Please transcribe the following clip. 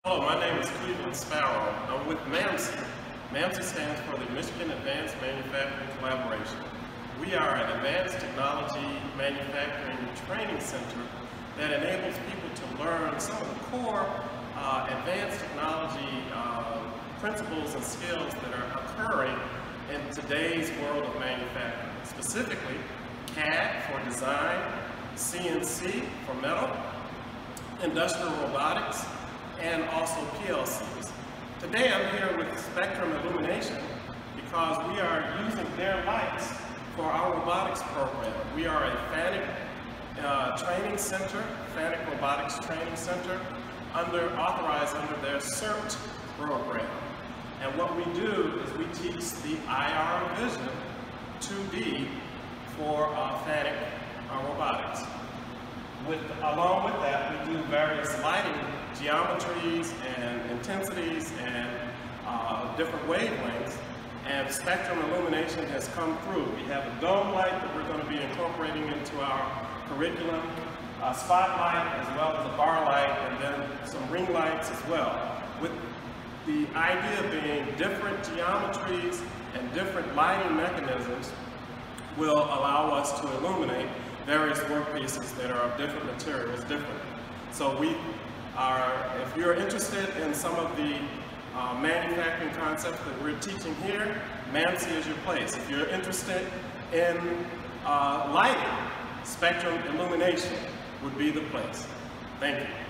Hello, my name is Cleveland Sparrow. I'm with MAMC. MAMC stands for the Michigan Advanced Manufacturing Collaboration. We are an advanced technology manufacturing training center that enables people to learn some of the core advanced technology principles and skills that are occurring in today's world of manufacturing. Specifically, CAD for design, CNC for metal, industrial robotics, and also PLCs. Today I'm here with Spectrum Illumination because we are using their lights for our robotics program. We are a FANUC training center, FANUC robotics training center, authorized under their CERT program. And what we do is we teach the IR vision 2D for FANUC robotics. Along with that, we do various lighting geometries and intensities and different wavelengths, and Spectrum Illumination has come through. We have a dome light that we're going to be incorporating into our curriculum, a spotlight as well as a bar light, and then some ring lights as well, with the idea being different geometries and different lighting mechanisms will allow us to illuminate various workpieces that are of different materials differently. So if you're interested in some of the manufacturing concepts that we're teaching here, MAMC is your place. If you're interested in lighting, Spectrum Illumination would be the place. Thank you.